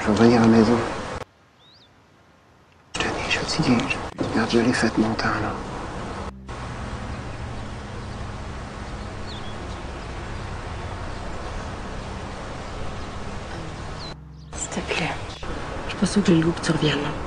Je veux revenir à la maison. Je te dis, je suis fatigué. J'ai perdu les fêtes montagnes, là. S'il te plaît. Je pense que le loup, tu reviennes.